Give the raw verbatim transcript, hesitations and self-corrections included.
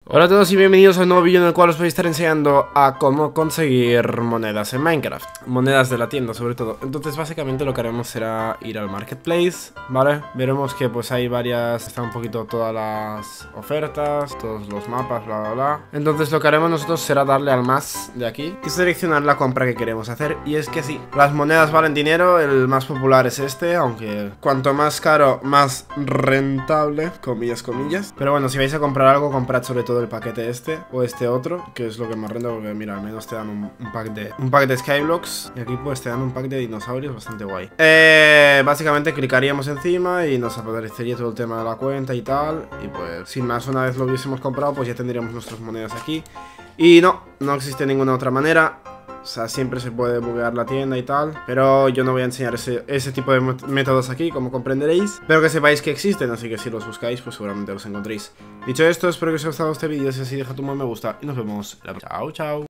Hola a todos y bienvenidos a un nuevo vídeo en el cual os voy a estar enseñando a cómo conseguir monedas en Minecraft. Monedas de la tienda sobre todo. Entonces básicamente lo que haremos será ir al marketplace, ¿vale? Veremos que pues hay varias, están un poquito todas las ofertas, todos los mapas, bla bla bla. Entonces lo que haremos nosotros será darle al más de aquí y seleccionar la compra que queremos hacer. Y es que sí, las monedas valen dinero, el más popular es este, aunque cuanto más caro, más rentable, comillas, comillas. Pero bueno, si vais a comprar algo, comprad sobre todo el paquete este o este otro, que es lo que más renta, porque mira, al menos te dan un, un pack de un pack de Skyblocks y aquí pues te dan un pack de dinosaurios bastante guay. Eh, básicamente clicaríamos encima y nos aparecería todo el tema de la cuenta y tal, y pues sin más, una vez lo hubiésemos comprado pues ya tendríamos nuestras monedas aquí. Y no, no existe ninguna otra manera. O sea, siempre se puede buguear la tienda y tal, pero yo no voy a enseñar ese, ese tipo de métodos aquí, como comprenderéis. Pero que sepáis que existen, así que si los buscáis, pues seguramente los encontréis. Dicho esto, espero que os haya gustado este vídeo. Si es así, deja tu me gusta y nos vemos la próxima. Chao, chao.